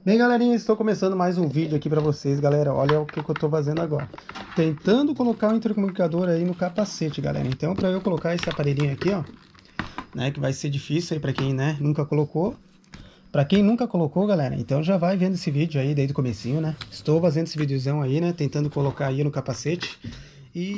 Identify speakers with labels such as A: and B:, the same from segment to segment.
A: Bem, galerinha, estou começando mais um vídeo aqui para vocês, galera. Olha o que eu estou fazendo agora. Tentando colocar o intercomunicador aí no capacete, galera. Então, para eu colocar esse aparelhinho aqui, ó, né, que vai ser difícil aí para quem, né, nunca colocou. Para quem nunca colocou, galera, então já vai vendo esse vídeo aí desde o comecinho, né? Estou fazendo esse videozão aí, né, tentando colocar aí no capacete. E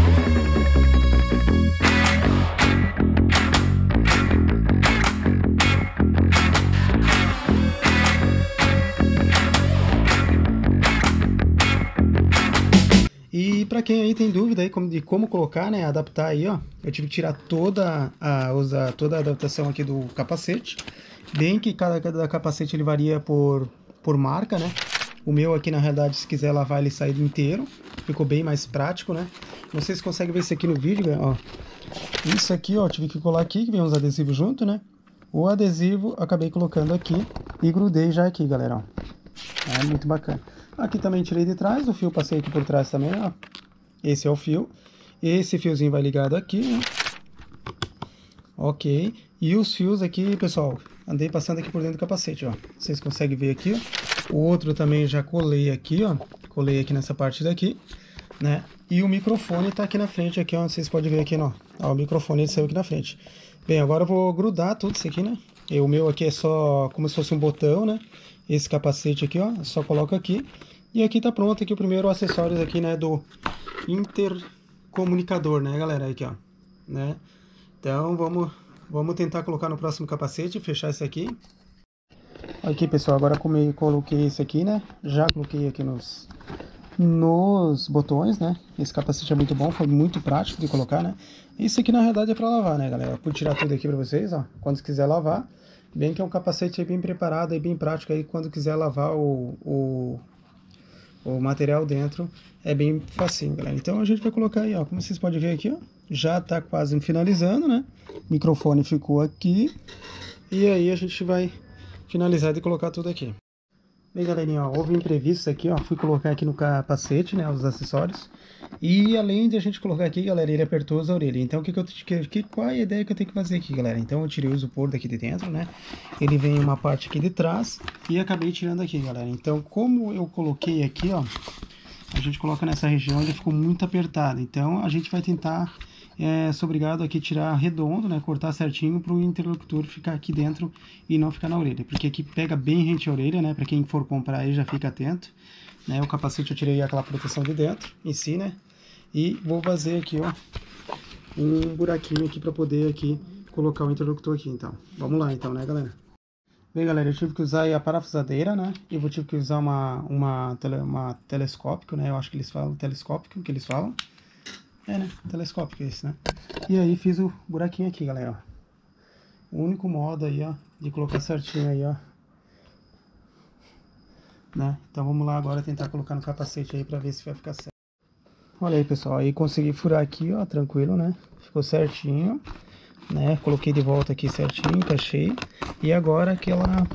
A: para quem aí tem dúvida aí de como colocar, né, adaptar aí, ó, eu tive que tirar toda a adaptação aqui do capacete. Bem que cada capacete ele varia por marca, né? O meu aqui, na realidade, se quiser lavar, ele sai inteiro. Ficou bem mais prático, né? Não sei se consegue ver isso aqui no vídeo, ó. Isso aqui, ó, tive que colar aqui, que vem uns adesivos junto, né? O adesivo acabei colocando aqui e grudei já aqui, galera, ó. É muito bacana. Aqui também tirei de trás, o fio passei aqui por trás também, ó. Esse é o fio. Esse fiozinho vai ligado aqui, né? Ok. E os fios aqui, pessoal, andei passando aqui por dentro do capacete, ó. Vocês conseguem ver aqui, ó. O outro também já colei aqui, ó. Colei aqui nessa parte daqui, né? E o microfone tá aqui na frente, aqui, ó. Vocês podem ver aqui, ó. Ó, o microfone saiu aqui na frente. Bem, agora eu vou grudar tudo isso aqui, né? E o meu aqui é só como se fosse um botão, né? Esse capacete aqui, ó. Só coloco aqui. E aqui tá pronto aqui o primeiro acessório aqui, né? Do intercomunicador, né, galera? Aqui, ó. Né? Então, vamos tentar colocar no próximo capacete, fechar esse aqui. Aqui, pessoal, agora coloquei esse aqui, né? Já coloquei aqui nos botões, né? Esse capacete é muito bom, foi muito prático de colocar, né? Isso aqui, na realidade, é para lavar, né, galera? Vou tirar tudo aqui para vocês, ó. Quando quiser lavar, bem que é um capacete aí bem preparado e bem prático aí, quando quiser lavar o material dentro, é bem facinho, galera. Então a gente vai colocar aí, ó, como vocês podem ver aqui, ó, já tá quase finalizando, né? O microfone ficou aqui. E aí a gente vai finalizar de colocar tudo aqui. Bem, galerinha, ó, houve imprevisto aqui, ó, fui colocar aqui no capacete, né, os acessórios. E além de a gente colocar aqui, galera, ele apertou as orelhas. Então qual é a ideia que eu tenho que fazer aqui, galera? Então eu tirei o isopor daqui de dentro, né? Ele vem uma parte aqui de trás e acabei tirando aqui, galera. Então, como eu coloquei aqui, ó, a gente coloca nessa região, ele ficou muito apertado. Então a gente vai tentar, sou obrigado aqui tirar redondo, né, cortar certinho para o interlocutor ficar aqui dentro e não ficar na orelha, porque aqui pega bem rente a orelha, né, para quem for comprar aí já fica atento, né, o capacete eu tirei aquela proteção de dentro, em si, né, e vou fazer aqui, ó, um buraquinho aqui para poder aqui colocar o interlocutor aqui, então, vamos lá então, né, galera. Bem, galera, eu tive que usar aí a parafusadeira, né, e vou tive que usar uma telescópico, né, eu acho que eles falam telescópico, que eles falam. É, né? Telescópico esse, né? E aí fiz o buraquinho aqui, galera, ó. O único modo aí, ó, de colocar certinho aí, ó. Né? Então vamos lá agora tentar colocar no capacete aí pra ver se vai ficar certo. Olha aí, pessoal, aí consegui furar aqui, ó, tranquilo, né? Ficou certinho, né? Coloquei de volta aqui certinho, encaixei. E agora aquela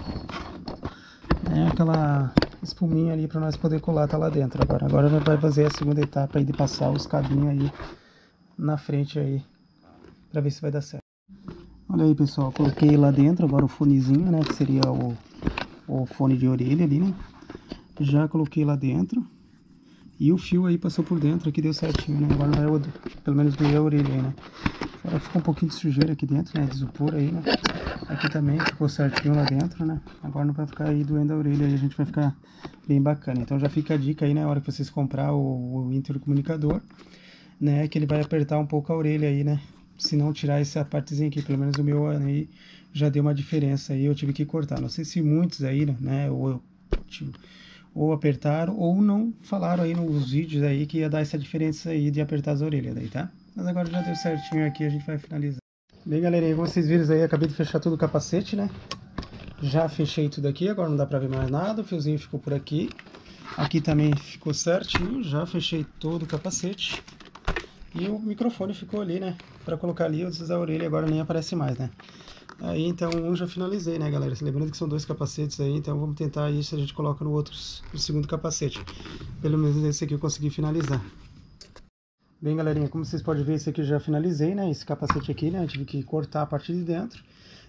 A: espuminha ali para nós poder colar, tá lá dentro. Agora nós vai fazer a segunda etapa aí de passar os cabinhos aí na frente aí, para ver se vai dar certo. Olha aí, pessoal, coloquei lá dentro agora o fonezinho, né, que seria o fone de orelha ali, né. Já coloquei lá dentro e o fio aí passou por dentro aqui, deu certinho, né. Agora vai pelo menos doer a orelha aí, né. Agora ficou um pouquinho de sujeira aqui dentro, né, de isopor aí, né. Aqui também ficou certinho lá dentro, né. Agora não vai ficar aí doendo a orelha, aí a gente vai ficar bem bacana. Então já fica a dica aí, né, na hora que vocês comprar o intercomunicador, né, que ele vai apertar um pouco a orelha aí, né. Se não tirar essa partezinha aqui, pelo menos o meu aí já deu uma diferença aí, eu tive que cortar. Não sei se muitos aí, né, ou apertaram ou não falaram aí nos vídeos aí que ia dar essa diferença aí de apertar as orelhas daí, tá? Mas agora já deu certinho aqui, a gente vai finalizar. Bem, galerinha, como vocês viram aí, acabei de fechar todo o capacete, né? Já fechei tudo aqui, agora não dá pra ver mais nada, o fiozinho ficou por aqui. Aqui também ficou certinho, já fechei todo o capacete. E o microfone ficou ali, né? Pra colocar ali, a orelha agora nem aparece mais, né? Aí, então, um já finalizei, né, galera? Lembrando que são dois capacetes aí, então vamos tentar isso, a gente coloca no segundo capacete. Pelo menos esse aqui eu consegui finalizar. Bem, galerinha, como vocês podem ver, esse aqui eu já finalizei, né? Esse capacete aqui, né? Eu tive que cortar a parte de dentro.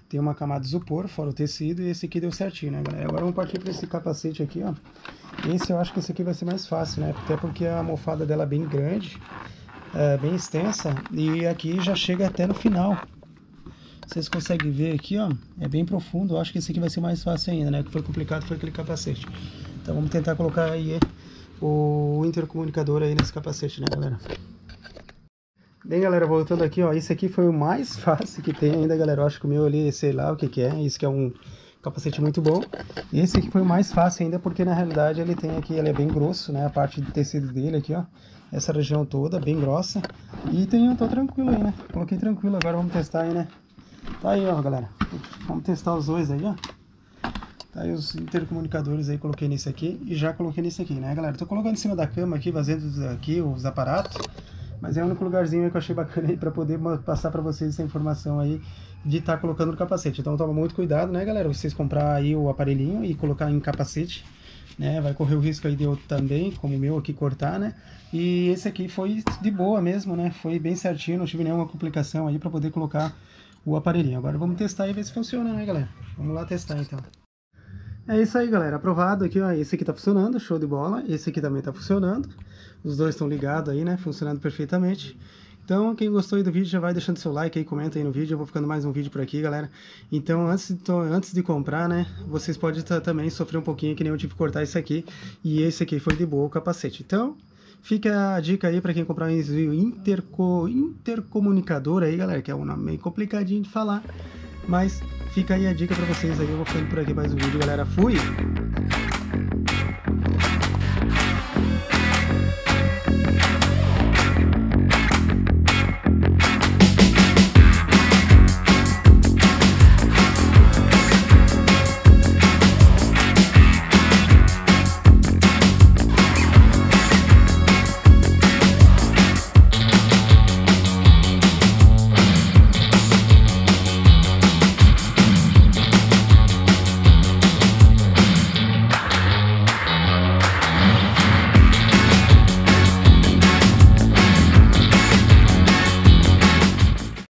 A: Tem uma camada de isopor, fora o tecido, e esse aqui deu certinho, né, galera? Agora vamos partir para esse capacete aqui, ó. Esse eu acho que esse aqui vai ser mais fácil, né? Até porque a almofada dela é bem grande, bem extensa, e aqui já chega até no final. Vocês conseguem ver aqui, ó, é bem profundo. Eu acho que esse aqui vai ser mais fácil ainda, né? O que foi complicado foi aquele capacete. Então vamos tentar colocar aí o intercomunicador aí nesse capacete, né, galera? Bem, galera, voltando aqui, ó, esse aqui foi o mais fácil que tem ainda, galera. Eu acho que o meu ali, sei lá o que que é. Isso que é um capacete muito bom. Esse aqui foi o mais fácil ainda, porque na realidade ele tem aqui, ele é bem grosso, né? A parte de tecido dele aqui, ó. Essa região toda, bem grossa. E eu tô tranquilo aí, né? Coloquei tranquilo, agora vamos testar aí, né? Tá aí, ó, galera. Vamos testar os dois aí, ó. Tá aí os intercomunicadores aí, coloquei nesse aqui e já coloquei nesse aqui, né, galera? Tô colocando em cima da cama aqui, fazendo aqui os aparatos. Mas é o único lugarzinho aí que eu achei bacana aí pra poder passar pra vocês essa informação aí de estar colocando no capacete. Então toma muito cuidado, né, galera? Vocês comprar aí o aparelhinho e colocar em capacete, né? Vai correr o risco aí de eu também, como o meu aqui, cortar, né? E esse aqui foi de boa mesmo, né? Foi bem certinho, não tive nenhuma complicação aí pra poder colocar o aparelhinho. Agora vamos testar e ver se funciona, né, galera? Vamos lá testar então. É isso aí, galera, aprovado aqui, ó, esse aqui tá funcionando, show de bola, esse aqui também tá funcionando, os dois estão ligados aí, né, funcionando perfeitamente. Então, quem gostou aí do vídeo já vai deixando seu like aí, comenta aí no vídeo, eu vou ficando mais um vídeo por aqui, galera. Então, antes de comprar, né, vocês podem também sofrer um pouquinho, que nem eu tive que cortar esse aqui, e esse aqui foi de boa o capacete. Então, fica a dica aí para quem comprar um intercomunicador aí, galera, que é um nome meio complicadinho de falar, mas fica aí a dica para vocês aí, eu vou ficando por aqui mais um vídeo, galera. Fui!